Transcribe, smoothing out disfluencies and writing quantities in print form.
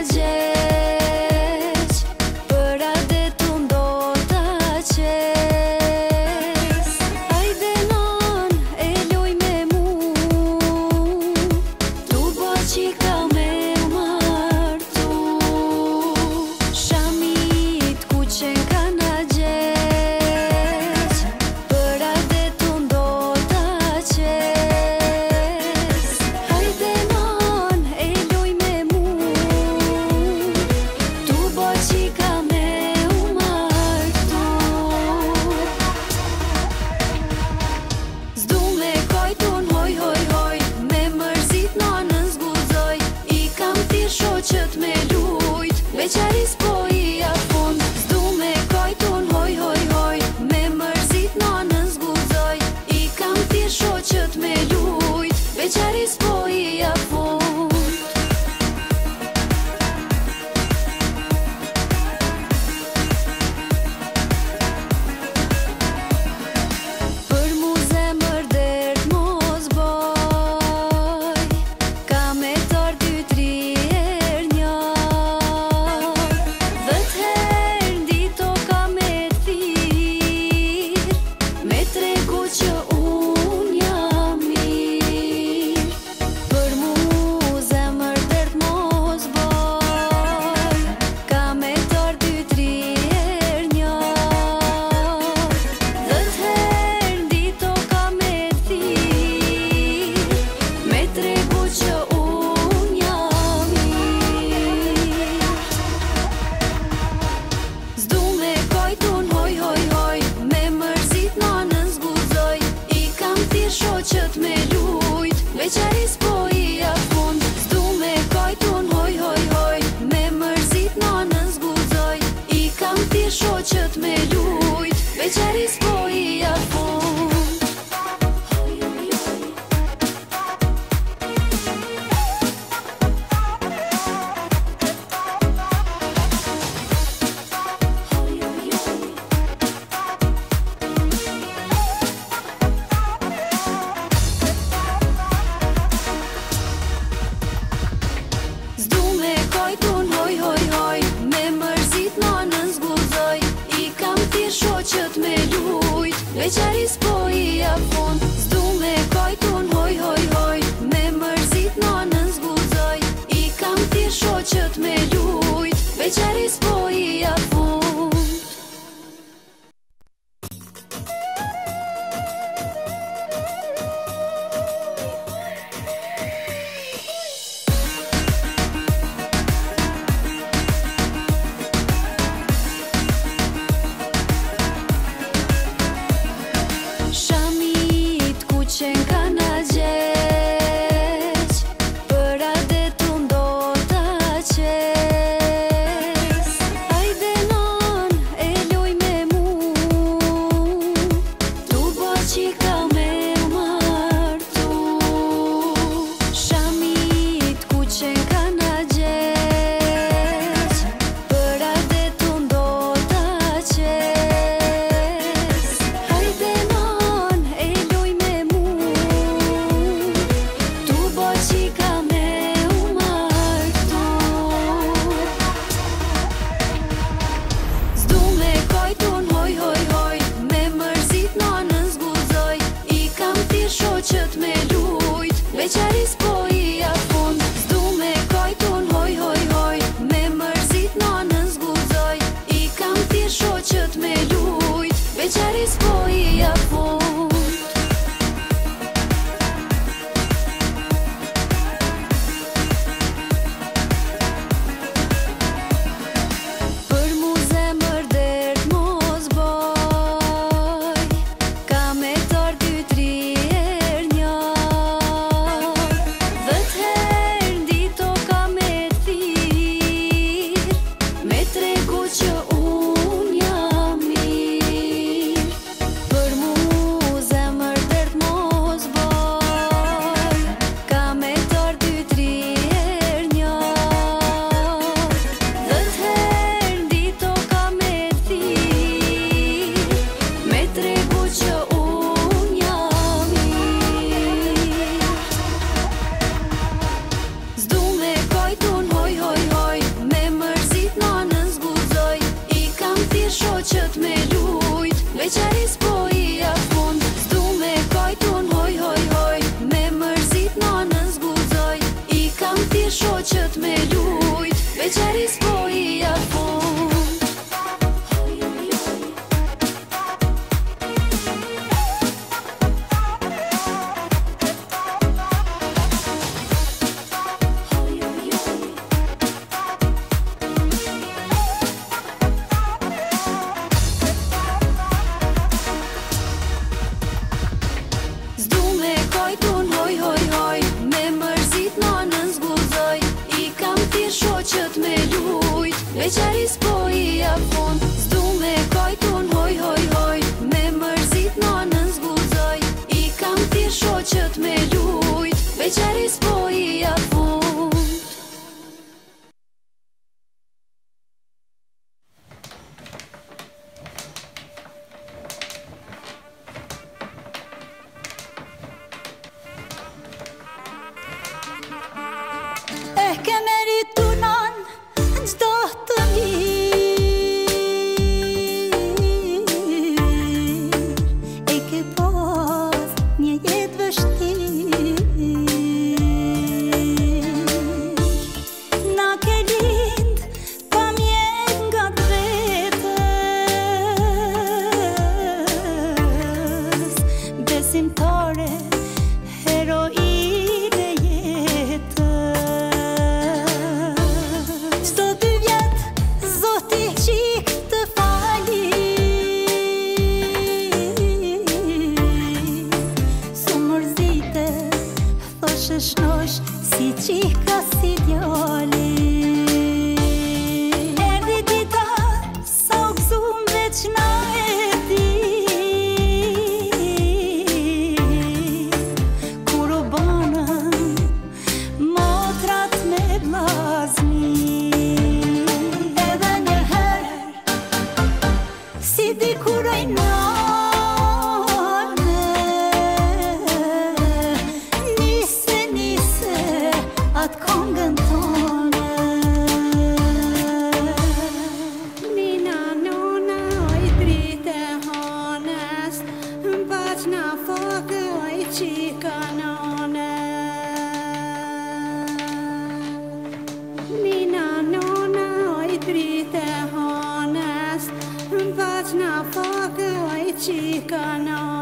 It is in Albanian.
gjeq, për atë tu ndota qes. Hajde non e luj me mu, tu bo qika me martu. Shamit ku qen kana gjeq, për atë tu ndota qes. Hajde non e luj me mu, tu bo qika me martu. Zdu me kajtun hoj hoj hoj, me mërzit nanën zguzoj. I kam thirr shoqët me lujt, beqaris po i afund. Zdu me kajtun hoj hoj hoj, me mërzit nanën zguzoj. I kam thirr shoqët me lujt, beqaris po i afund. Për mu zemër dert mos boj, ka me tar 2-3 her njar. 10 her ndito ka me thirr, me tregu që unë jam mirë. Për mu zemër dert mos boj, ka me tar 2-3 her njar. 10 her ndito ka me thirr, me tregu që unë jam mirë. Zdu me kajtun hoj hoj hoj, me mërzit nanën zguzoj. I kam thirr shoqët me lujt, beqaris po i afund. Zdu me kajtun hoj hoj hoj, me mërzit nanën zguzoj. I kam thirr shoqët me lujt, beqaris po i afund. Zdu me kajtun hoj hoj hoj, me mërzit nanën zguzoj. I kam thirr shoqët me lujt, beqaris po i afund. Zdu me kajtun hoj hoj hoj, me mërzit nanën zguzoj. I kam thirr shoqët me lujt, beqaris po i afund. veçari s'poi a fund. Zdu me kajtun hoj hoj hoj, me mërzit nanën zguzoj, i kam tir shoqët me lujt, veçari s'poi a fund. Zdu me kajtun hoj hoj hoj, me mërzit nanën zguzoj, i kam tir shoqët me lujt, veçari s'poi a fund. Ke meritunan gjdo të mirë, e ke pas një jetë vështirë. Na ke lind pa mjet nga vetës, besimtare, heroine jetës. Çdo 2 vjet Zoti qik të fali, su mërzite, thoshe shnosh si qika si djali. Erdi dita sa u gzum veç na e di, kur u banën motrat me vllazni. Edhe njëherë si dikur ajnane, nise nise atë kongën tone. Nina nona oj drite hanes, mbaq na fakë oj qika none. Nina nona oj drite hanes, mbaq na fakë oj qika none.